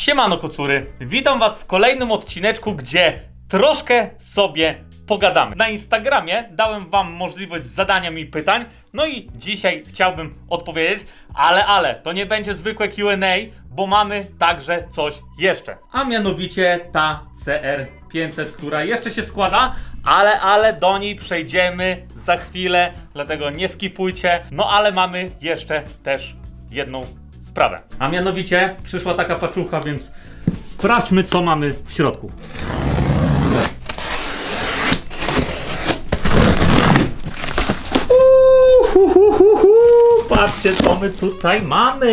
Siemano kocury, witam was w kolejnym odcineczku, gdzie troszkę sobie pogadamy. Na Instagramie dałem wam możliwość zadania mi pytań, no i dzisiaj chciałbym odpowiedzieć, ale to nie będzie zwykłe Q&A, bo mamy także coś jeszcze. A mianowicie ta CR500, która jeszcze się składa, ale do niej przejdziemy za chwilę, dlatego nie skipujcie. No ale mamy jeszcze też jedną sprawę. A mianowicie przyszła taka paczucha, więc sprawdźmy, co mamy w środku. Patrzcie, co my tutaj mamy.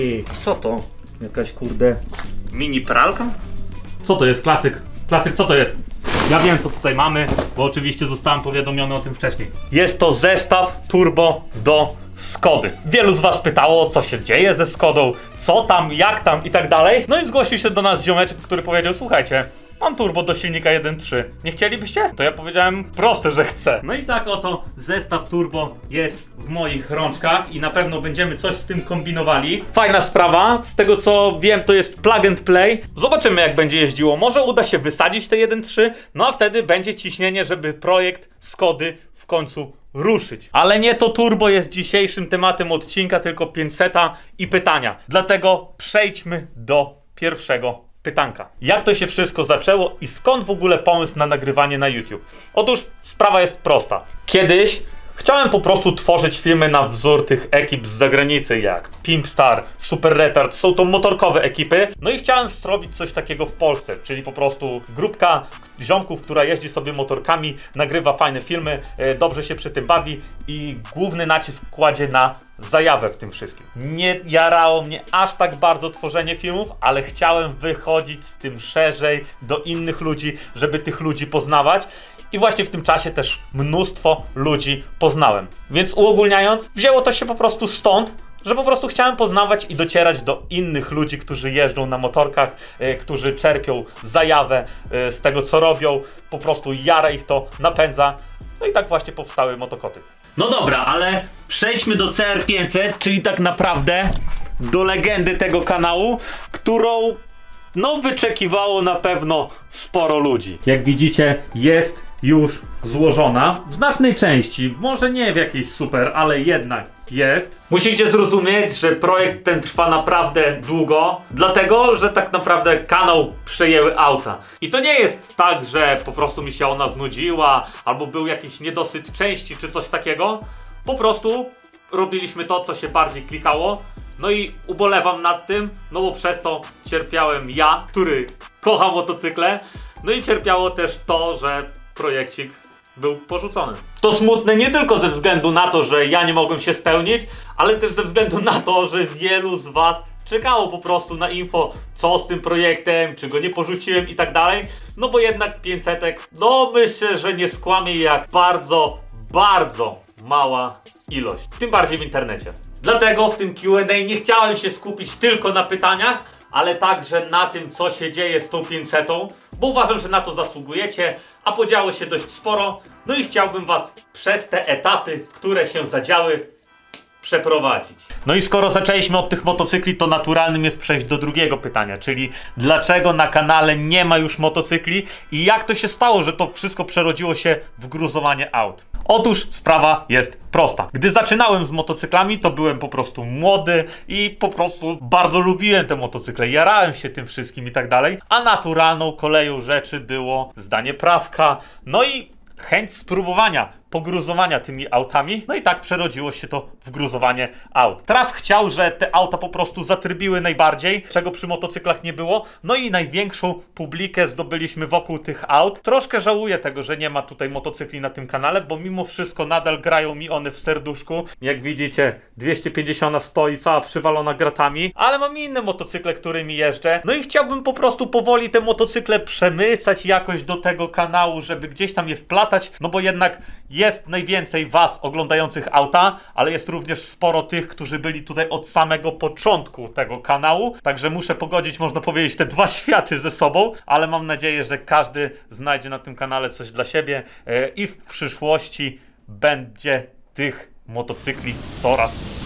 Co to? Jakaś kurde mini pralka? Co to jest? Klasyk, co to jest? Ja wiem, co tutaj mamy, bo oczywiście zostałem powiadomiony o tym wcześniej. Jest to zestaw turbo do Skody. Wielu z was pytało, co się dzieje ze Skodą, co tam, jak tam i tak dalej. No i zgłosił się do nas ziomeczek, który powiedział: słuchajcie, mam turbo do silnika 1.3. Nie chcielibyście? To ja powiedziałem proste, że chcę. No i tak oto zestaw turbo jest w moich rączkach i na pewno będziemy coś z tym kombinowali. Fajna sprawa. Z tego co wiem, to jest plug and play. Zobaczymy, jak będzie jeździło. Może uda się wysadzić te 1.3, no a wtedy będzie ciśnienie, żeby projekt Skody w końcu ruszyć. Ale nie to turbo jest dzisiejszym tematem odcinka, tylko 500 i pytania. Dlatego przejdźmy do pierwszego pytanka. Jak to się wszystko zaczęło i skąd w ogóle pomysł na nagrywanie na YouTube? Otóż sprawa jest prosta. Kiedyś chciałem po prostu tworzyć filmy na wzór tych ekip z zagranicy jak Pimpstar, Super Retard, są to motorkowe ekipy. No i chciałem zrobić coś takiego w Polsce, czyli po prostu grupka ziomków, która jeździ sobie motorkami, nagrywa fajne filmy, dobrze się przy tym bawi i główny nacisk kładzie na zajawę w tym wszystkim. Nie jarało mnie aż tak bardzo tworzenie filmów, ale chciałem wychodzić z tym szerzej do innych ludzi, żeby tych ludzi poznawać. I właśnie w tym czasie też mnóstwo ludzi poznałem. Więc uogólniając, wzięło to się po prostu stąd, że po prostu chciałem poznawać i docierać do innych ludzi, którzy jeżdżą na motorkach, którzy czerpią zajawę z tego, co robią. Po prostu jara ich to, napędza. No i tak właśnie powstały motokoty. No dobra, ale przejdźmy do CR500, czyli tak naprawdę do legendy tego kanału, którą no wyczekiwało na pewno sporo ludzi. Jak widzicie, jest już złożona w znacznej części, może nie w jakiejś super, ale jednak jest. Musicie zrozumieć, że projekt ten trwa naprawdę długo, dlatego, że tak naprawdę kanał przejęły auta. I to nie jest tak, że po prostu mi się ona znudziła, albo był jakiś niedosyt części, czy coś takiego. Po prostu robiliśmy to, co się bardziej klikało. No i ubolewam nad tym, no bo przez to cierpiałem ja, który kocha motocykle. No i cierpiało też to, że projekcik był porzucony. To smutne nie tylko ze względu na to, że ja nie mogłem się spełnić, ale też ze względu na to, że wielu z was czekało po prostu na info, co z tym projektem, czy go nie porzuciłem i tak dalej. No bo jednak 500, no myślę, że nie skłamie, jak bardzo mała ilość. Tym bardziej w internecie. Dlatego w tym Q&A nie chciałem się skupić tylko na pytaniach, ale także na tym, co się dzieje z tą 500, bo uważam, że na to zasługujecie, a podziało się dość sporo. No i chciałbym was przez te etapy, które się zadziały, przeprowadzić. No i skoro zaczęliśmy od tych motocykli, to naturalnym jest przejść do drugiego pytania, czyli dlaczego na kanale nie ma już motocykli i jak to się stało, że to wszystko przerodziło się w gruzowanie aut. Otóż sprawa jest prosta. Gdy zaczynałem z motocyklami, to byłem po prostu młody i po prostu bardzo lubiłem te motocykle, jarałem się tym wszystkim i tak dalej, a naturalną koleją rzeczy było zdanie prawka, no i chęć spróbowania pogruzowania tymi autami, no i tak przerodziło się to w gruzowanie aut. Traf chciał, że te auta po prostu zatrybiły najbardziej, czego przy motocyklach nie było, no i największą publikę zdobyliśmy wokół tych aut. Troszkę żałuję tego, że nie ma tutaj motocykli na tym kanale, bo mimo wszystko nadal grają mi one w serduszku. Jak widzicie, 250 stoi cała przywalona gratami, ale mam inne motocykle, którymi jeżdżę, no i chciałbym po prostu powoli te motocykle przemycać jakoś do tego kanału, żeby gdzieś tam je wplatać, no bo jednak jest najwięcej was oglądających auta, ale jest również sporo tych, którzy byli tutaj od samego początku tego kanału. Także muszę pogodzić, można powiedzieć, te dwa światy ze sobą, ale mam nadzieję, że każdy znajdzie na tym kanale coś dla siebie i w przyszłości będzie tych motocykli coraz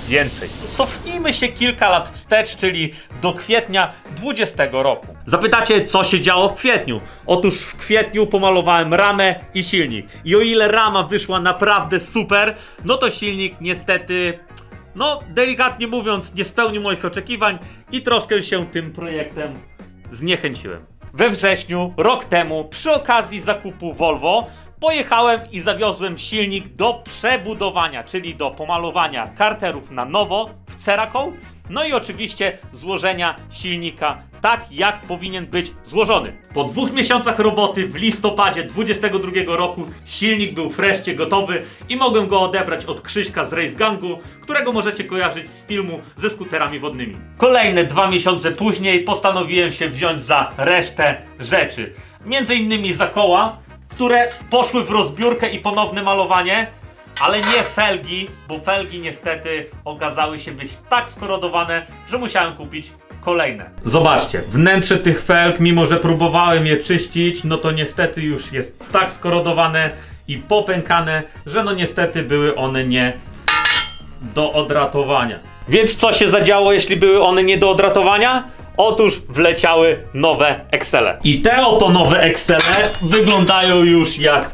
więcej. Cofnijmy się kilka lat wstecz, czyli do kwietnia 2020 roku. Zapytacie, co się działo w kwietniu? Otóż w kwietniu pomalowałem ramę i silnik. I o ile rama wyszła naprawdę super, no to silnik niestety, no delikatnie mówiąc, nie spełnił moich oczekiwań i troszkę się tym projektem zniechęciłem. We wrześniu, rok temu, przy okazji zakupu Volvo, pojechałem i zawiozłem silnik do przebudowania, czyli do pomalowania karterów na nowo w Cerakote, no i oczywiście złożenia silnika tak, jak powinien być złożony. Po 2 miesiącach roboty w listopadzie 2022 roku silnik był wreszcie gotowy i mogłem go odebrać od Krzyśka z Race Gangu, którego możecie kojarzyć z filmu ze skuterami wodnymi. Kolejne 2 miesiące później postanowiłem się wziąć za resztę rzeczy. Między innymi za koła, które poszły w rozbiórkę i ponowne malowanie, ale nie felgi, bo felgi niestety okazały się być tak skorodowane, że musiałem kupić kolejne. Zobaczcie, wnętrze tych felg, mimo że próbowałem je czyścić, no to niestety już jest tak skorodowane i popękane, że no niestety były one nie do odratowania. Więc co się zadziało, jeśli były one nie do odratowania? Otóż wleciały nowe Excele. I te oto nowe Excele wyglądają już jak...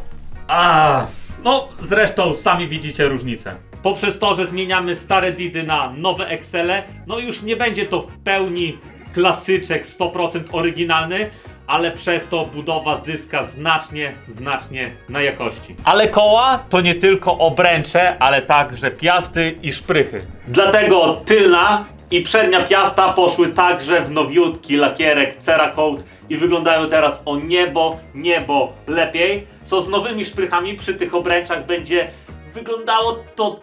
No zresztą sami widzicie różnicę. Poprzez to, że zmieniamy stare didy na nowe Excele, no już nie będzie to w pełni klasyczek 100% oryginalny, ale przez to budowa zyska znacznie na jakości. Ale koła to nie tylko obręcze, ale także piasty i szprychy. Dlatego tylna i przednia piasta poszły także w nowiutki lakierek Cerakote i wyglądają teraz o niebo lepiej, co z nowymi szprychami przy tych obręczach będzie wyglądało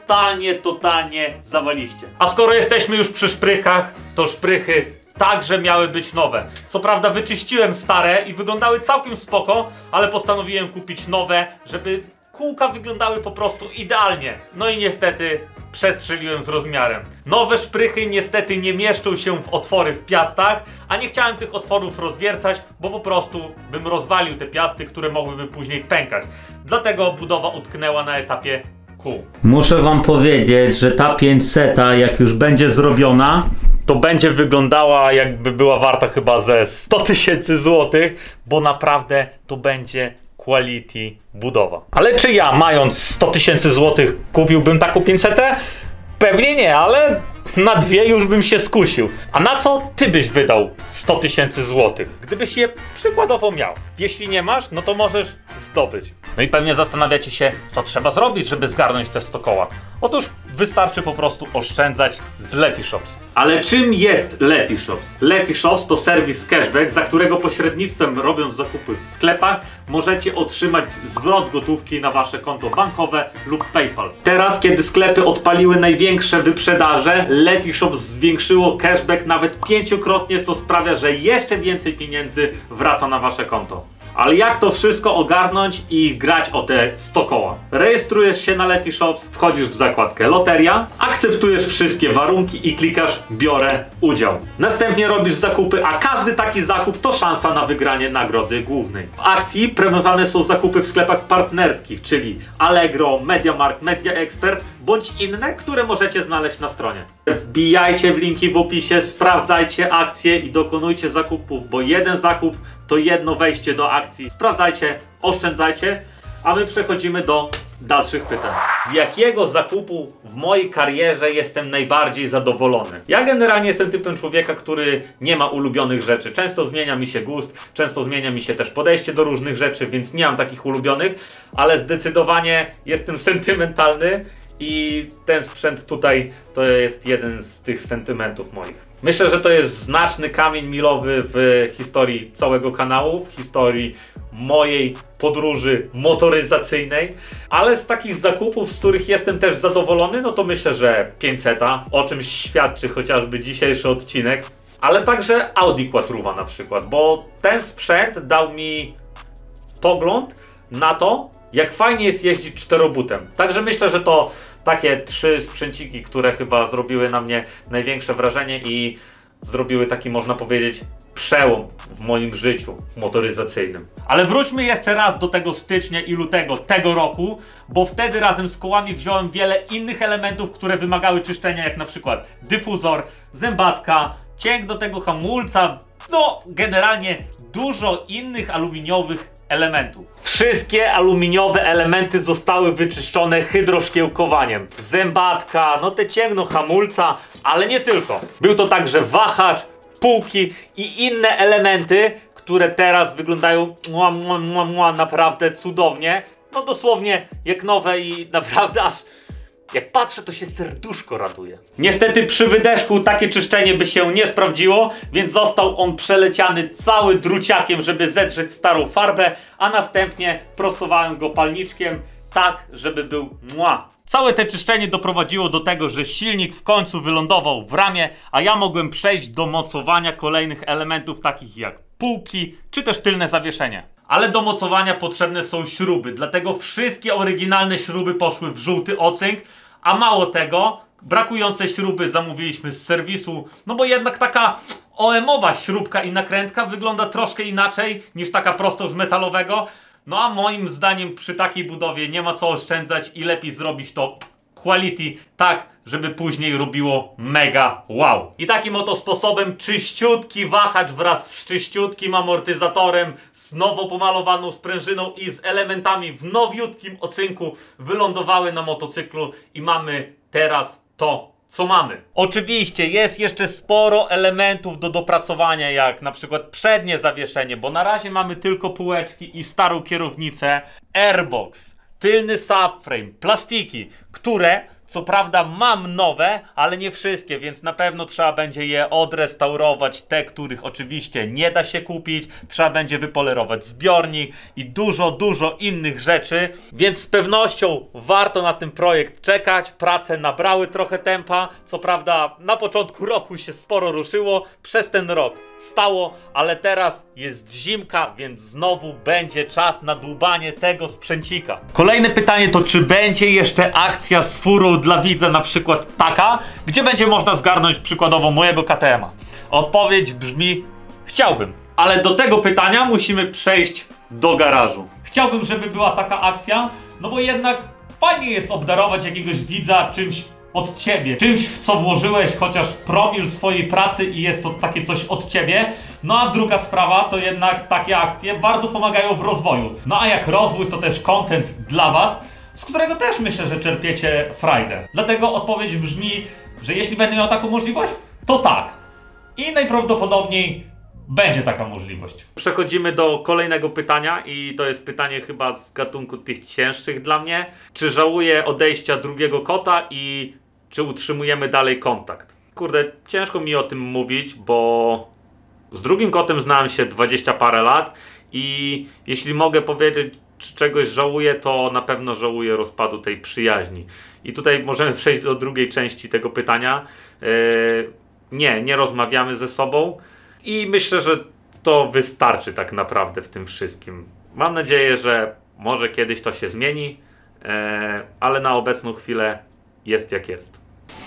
totalnie zawaliście. A skoro jesteśmy już przy szprychach, to szprychy także miały być nowe. Co prawda wyczyściłem stare i wyglądały całkiem spoko, ale postanowiłem kupić nowe, żeby kółka wyglądały po prostu idealnie. No i niestety przestrzeliłem z rozmiarem. Nowe szprychy niestety nie mieszczą się w otwory w piastach, a nie chciałem tych otworów rozwiercać, bo po prostu bym rozwalił te piasty, które mogłyby później pękać. Dlatego budowa utknęła na etapie kół. Muszę wam powiedzieć, że ta 500, jak już będzie zrobiona, to będzie wyglądała, jakby była warta chyba ze 100 000 złotych, bo naprawdę to będzie quality budowa. Ale czy ja, mając 100 000 złotych, kupiłbym taką 500? Pewnie nie, ale na dwie już bym się skusił. A na co ty byś wydał 100 000 złotych, gdybyś je przykładowo miał? Jeśli nie masz, no to możesz zdobyć. No i pewnie zastanawiacie się, co trzeba zrobić, żeby zgarnąć te 100 koła. Otóż wystarczy po prostu oszczędzać z Letyshops. Ale czym jest Letyshops? Letyshops to serwis cashback, za którego pośrednictwem, robiąc zakupy w sklepach, możecie otrzymać zwrot gotówki na wasze konto bankowe lub PayPal. Teraz, kiedy sklepy odpaliły największe wyprzedaże, Letyshops zwiększyło cashback nawet 5-krotnie, co sprawia, że jeszcze więcej pieniędzy wraca na wasze konto. Ale jak to wszystko ogarnąć i grać o te 100 koła? Rejestrujesz się na Letyshops, wchodzisz w zakładkę loteria, akceptujesz wszystkie warunki i klikasz biorę udział. Następnie robisz zakupy, a każdy taki zakup to szansa na wygranie nagrody głównej. W akcji premiowane są zakupy w sklepach partnerskich, czyli Allegro, MediaMarkt, Media Expert bądź inne, które możecie znaleźć na stronie. Wbijajcie w linki w opisie, sprawdzajcie akcje i dokonujcie zakupów, bo jeden zakup to jedno wejście do akcji. Sprawdzajcie, oszczędzajcie, a my przechodzimy do dalszych pytań. Z jakiego zakupu w mojej karierze jestem najbardziej zadowolony? Ja generalnie jestem typem człowieka, który nie ma ulubionych rzeczy. Często zmienia mi się gust, często zmienia mi się też podejście do różnych rzeczy, więc nie mam takich ulubionych, ale zdecydowanie jestem sentymentalny i ten sprzęt tutaj to jest jeden z tych sentymentów moich. Myślę, że to jest znaczny kamień milowy w historii całego kanału, w historii mojej podróży motoryzacyjnej, ale z takich zakupów, z których jestem też zadowolony, no to myślę, że 500, o czym świadczy chociażby dzisiejszy odcinek, ale także Audi Quattruva na przykład, bo ten sprzęt dał mi pogląd na to, jak fajnie jest jeździć czterobutem. Także myślę, że to takie 3 sprzęciki, które chyba zrobiły na mnie największe wrażenie i zrobiły taki, można powiedzieć, przełom w moim życiu motoryzacyjnym. Ale wróćmy jeszcze raz do tego stycznia i lutego tego roku, bo wtedy razem z kołami wziąłem wiele innych elementów, które wymagały czyszczenia, jak na przykład dyfuzor, zębatka, cięg do tego hamulca, no generalnie dużo innych aluminiowych elementów. Wszystkie aluminiowe elementy zostały wyczyszczone hydroszkiełkowaniem. Zębatka, no te cięgno hamulca, ale nie tylko. Był to także wahacz, półki i inne elementy, które teraz wyglądają naprawdę cudownie. No dosłownie jak nowe i naprawdę aż jak patrzę, to się serduszko raduje. Niestety przy wydeszku takie czyszczenie by się nie sprawdziło, więc został on przeleciany cały druciakiem, żeby zedrzeć starą farbę, a następnie prostowałem go palniczkiem tak, żeby był Całe te czyszczenie doprowadziło do tego, że silnik w końcu wylądował w ramie, a ja mogłem przejść do mocowania kolejnych elementów takich jak półki, czy też tylne zawieszenie. Ale do mocowania potrzebne są śruby, dlatego wszystkie oryginalne śruby poszły w żółty ocynk, a mało tego, brakujące śruby zamówiliśmy z serwisu, no bo jednak taka OM-owa śrubka i nakrętka wygląda troszkę inaczej niż taka prosto z metalowego, no a moim zdaniem przy takiej budowie nie ma co oszczędzać i lepiej zrobić to quality tak, żeby później robiło mega wow. I takim oto sposobem czyściutki wahacz wraz z czyściutkim amortyzatorem, z nowo pomalowaną sprężyną i z elementami w nowiutkim ocynku wylądowały na motocyklu i mamy teraz to, co mamy. Oczywiście jest jeszcze sporo elementów do dopracowania, jak na przykład przednie zawieszenie, bo na razie mamy tylko półeczki i starą kierownicę, airbox, tylny subframe, plastiki, które co prawda mam nowe, ale nie wszystkie, więc na pewno trzeba będzie je odrestaurować, te, których oczywiście nie da się kupić, trzeba będzie wypolerować zbiornik i dużo innych rzeczy, więc z pewnością warto na ten projekt czekać. Prace nabrały trochę tempa, co prawda na początku roku się sporo ruszyło, przez ten rok stało, ale teraz jest zimka, więc znowu będzie czas na dłubanie tego sprzęcika. Kolejne pytanie to, czy będzie jeszcze akcja z furą dla widza, na przykład taka, gdzie będzie można zgarnąć przykładowo mojego KTM-a? Odpowiedź brzmi: chciałbym. Ale do tego pytania musimy przejść do garażu. Chciałbym, żeby była taka akcja, no bo jednak fajnie jest obdarować jakiegoś widza czymś od ciebie, czymś, w co włożyłeś chociaż promil swojej pracy i jest to takie coś od ciebie. No a druga sprawa to jednak takie akcje bardzo pomagają w rozwoju. No a jak rozwój, to też content dla was, z którego też myślę, że czerpiecie frajdę. Dlatego odpowiedź brzmi, że jeśli będę miał taką możliwość, to tak. I najprawdopodobniej będzie taka możliwość. Przechodzimy do kolejnego pytania i to jest pytanie chyba z gatunku tych cięższych dla mnie. Czy żałuję odejścia drugiego kota i czy utrzymujemy dalej kontakt? Kurde, ciężko mi o tym mówić, bo z drugim kotem znałem się 20 parę lat i jeśli mogę powiedzieć, czy czegoś żałuję, to na pewno żałuję rozpadu tej przyjaźni. I tutaj możemy przejść do drugiej części tego pytania. Nie rozmawiamy ze sobą i myślę, że to wystarczy tak naprawdę w tym wszystkim. Mam nadzieję, że może kiedyś to się zmieni, ale na obecną chwilę jest jak jest.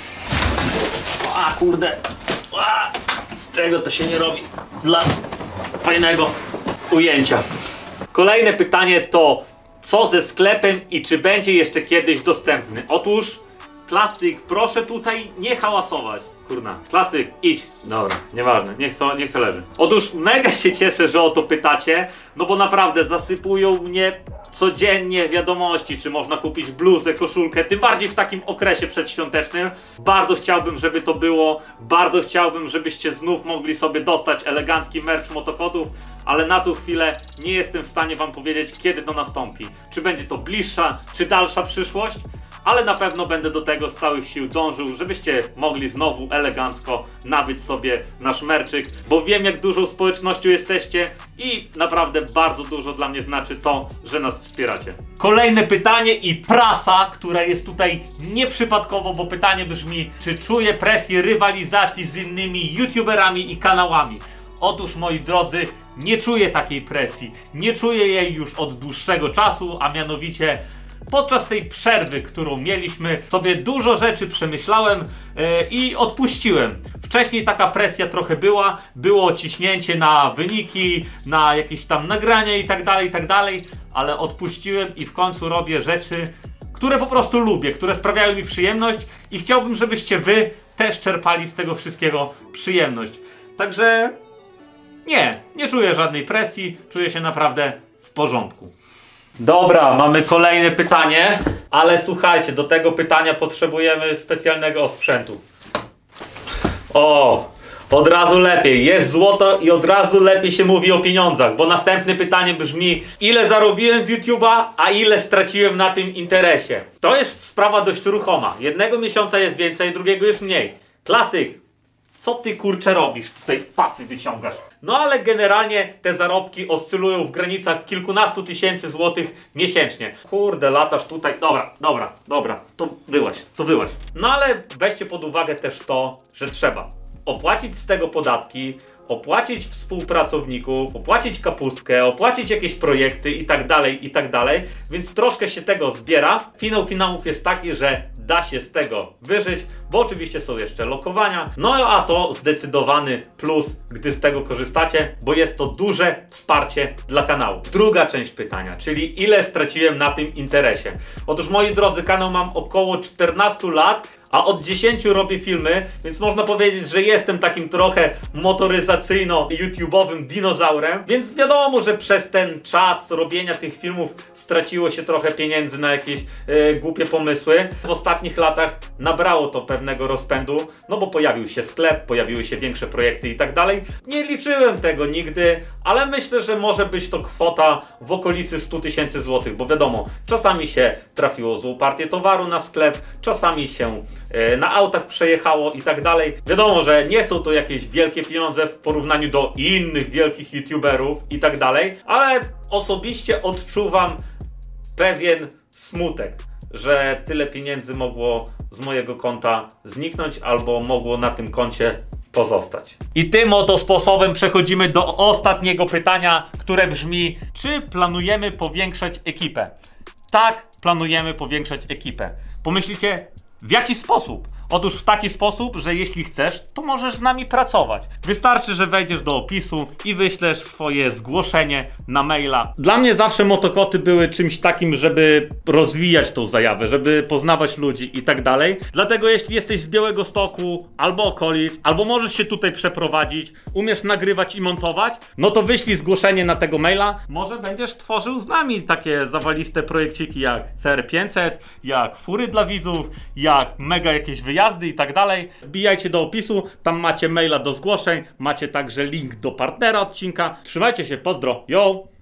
A kurde, czego to się nie robi dla fajnego ujęcia. Kolejne pytanie to, co ze sklepem i czy będzie jeszcze kiedyś dostępny? Otóż, klasyk, proszę tutaj nie hałasować. Kurna, klasyk, idź. Dobra, nieważne, niech se leży. Otóż mega się cieszę, że o to pytacie, no bo naprawdę zasypują mnie codziennie wiadomości, czy można kupić bluzę, koszulkę, tym bardziej w takim okresie przedświątecznym. Bardzo chciałbym, żeby to było, bardzo chciałbym, żebyście znów mogli sobie dostać elegancki merch motokotów, ale na tą chwilę nie jestem w stanie wam powiedzieć, kiedy to nastąpi. Czy będzie to bliższa, czy dalsza przyszłość? Ale na pewno będę do tego z całych sił dążył, żebyście mogli znowu elegancko nabyć sobie nasz merczyk, bo wiem, jak dużą społecznością jesteście i naprawdę bardzo dużo dla mnie znaczy to, że nas wspieracie. Kolejne pytanie i prasa, która jest tutaj nieprzypadkowo, bo pytanie brzmi, czy czuję presję rywalizacji z innymi youtuberami i kanałami? Otóż, moi drodzy, nie czuję takiej presji, nie czuję jej już od dłuższego czasu, a mianowicie podczas tej przerwy, którą mieliśmy, sobie dużo rzeczy przemyślałem i odpuściłem. Wcześniej taka presja trochę była, było ciśnięcie na wyniki, na jakieś tam nagrania i tak dalej, ale odpuściłem i w końcu robię rzeczy, które po prostu lubię, które sprawiają mi przyjemność i chciałbym, żebyście wy też czerpali z tego wszystkiego przyjemność. Także nie czuję żadnej presji, czuję się naprawdę w porządku. Dobra, mamy kolejne pytanie, ale słuchajcie, do tego pytania potrzebujemy specjalnego sprzętu. O, od razu lepiej, jest złoto i od razu lepiej się mówi o pieniądzach, bo następne pytanie brzmi: ile zarobiłem z YouTube'a, a ile straciłem na tym interesie? To jest sprawa dość ruchoma. Jednego miesiąca jest więcej, drugiego jest mniej. Klasyk. Co ty kurczę robisz? Tutaj pasy wyciągasz. No ale generalnie te zarobki oscylują w granicach kilkunastu tysięcy złotych miesięcznie. Kurde, latasz tutaj. Dobra, to wyłaź. No ale weźcie pod uwagę też to, że trzeba opłacić z tego podatki, opłacić współpracowników, opłacić kapustkę, opłacić jakieś projekty i tak dalej, więc troszkę się tego zbiera. Finał finałów jest taki, że da się z tego wyżyć, bo oczywiście są jeszcze lokowania. No a to zdecydowany plus, gdy z tego korzystacie, bo jest to duże wsparcie dla kanału. Druga część pytania, czyli ile straciłem na tym interesie. Otóż moi drodzy, kanał mam około 14 lat, a od 10 robię filmy, więc można powiedzieć, że jestem takim trochę motoryzacyjno-YouTube'owym dinozaurem, więc wiadomo, że przez ten czas robienia tych filmów straciło się trochę pieniędzy na jakieś głupie pomysły. W ostatnich latach nabrało to pewnego rozpędu, no bo pojawił się sklep, pojawiły się większe projekty i tak dalej. Nie liczyłem tego nigdy, ale myślę, że może być to kwota w okolicy 100 tysięcy złotych, bo wiadomo, czasami się trafiło złą partię towaru na sklep, czasami się na autach przejechało i tak dalej. Wiadomo, że nie są to jakieś wielkie pieniądze w porównaniu do innych wielkich YouTuberów i tak dalej, ale osobiście odczuwam pewien smutek, że tyle pieniędzy mogło z mojego konta zniknąć albo mogło na tym koncie pozostać. I tym oto sposobem przechodzimy do ostatniego pytania, które brzmi: czy planujemy powiększać ekipę? Tak, planujemy powiększać ekipę. Pomyślicie, w jaki sposób? Otóż w taki sposób, że jeśli chcesz, to możesz z nami pracować. Wystarczy, że wejdziesz do opisu i wyślesz swoje zgłoszenie na maila. Dla mnie zawsze motokoty były czymś takim, żeby rozwijać tą zajawę, żeby poznawać ludzi i tak dalej. Dlatego jeśli jesteś z Białegostoku albo okolic, albo możesz się tutaj przeprowadzić, umiesz nagrywać i montować, no to wyślij zgłoszenie na tego maila. Może będziesz tworzył z nami takie zawaliste projekciki jak CR500, jak fury dla widzów, jak mega jakieś wyjazdy i tak dalej. Wbijajcie do opisu, tam macie maila do zgłoszeń, macie także link do partnera odcinka. Trzymajcie się, pozdro, yo!